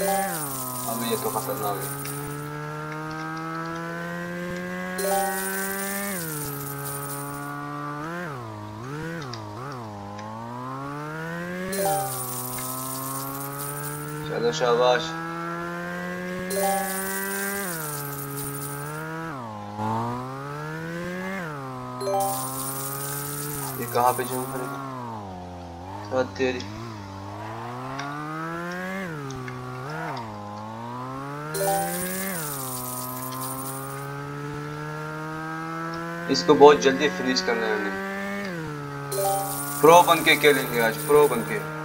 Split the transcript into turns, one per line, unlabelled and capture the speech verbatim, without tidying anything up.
अब ये तो खतरनाक है। चलो शाबाश। ये कहाँ पे जंप करेगा साथ तेरी। इसको बहुत जल्दी फिनिश करना है हमें। प्रो बन के खेलेंगे आज, प्रो बन के।